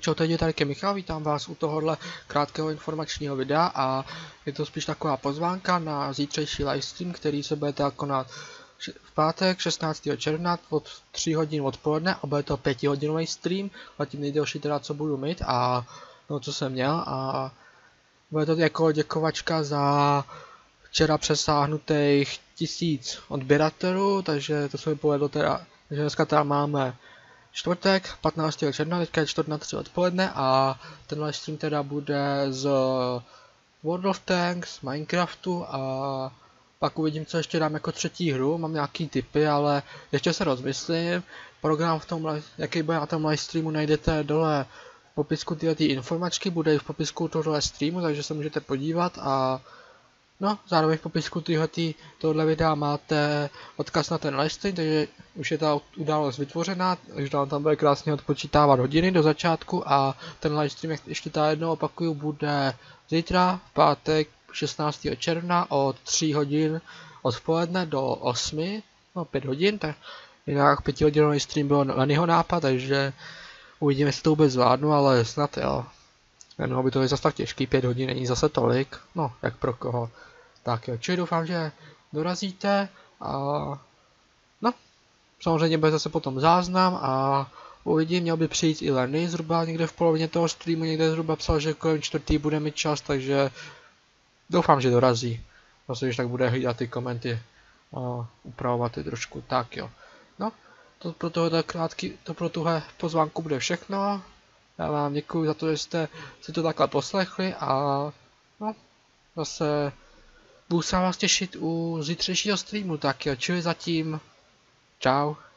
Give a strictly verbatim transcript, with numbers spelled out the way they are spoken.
Čau, tady je tady Michal, vítám vás u tohohle krátkého informačního videa a je to spíš taková pozvánka na zítřejší livestream, který se bude konat v pátek šestnáctého června od tří hodin odpoledne a bude to pětihodinový stream, zatím nejdelší teda co budu mít a no co jsem měl a bude to jako děkovačka za včera přesáhnutých tisíc odběratelů, takže to se mi povedlo teda, takže dneska teda máme čtvrtek, patnáctého června, teďka je čtvrt na tři odpoledne a tenhle stream teda bude z World of Tanks, Minecraftu a pak uvidím, co ještě dám jako třetí hru, mám nějaký tipy, ale ještě se rozmyslím. Program v tom, jaký bude na tom live streamu, najdete dole v popisku tyhle informačky, bude i v popisku tohohle streamu, takže se můžete podívat a no, zároveň v popisku tohohle videa máte odkaz na ten livestream, takže už je ta událost vytvořená, takže tam bude krásně odpočítávat hodiny do začátku a ten livestream, jak ještě ta jednou opakuju, bude zítra, v pátek šestnáctého června od tří hodin odpoledne do osmi, no pět hodin, tak jinak pětihodinový stream byl Lennyho nápad, takže uvidíme, jestli to vůbec zvládnu, ale snad jo. No, by to je zase tak těžký, pět hodin není zase tolik, no, jak pro koho. Tak jo, čili doufám, že dorazíte a no, samozřejmě bude zase potom záznam a uvidím, měl by přijít i Lenny zhruba někde v polovině toho streamu, někde zhruba psal, že kolem čtvrtý bude mít čas, takže doufám, že dorazí. Zase, když tak bude hlídat ty komenty a upravovat je trošku, tak jo. No, to pro tohle krátký, to pro tuhle pozvánku bude všechno. Já vám děkuji za to, že jste si to takhle poslechli a no, zase budu se vás těšit u zítřejšího streamu, tak jo, čili zatím, čau.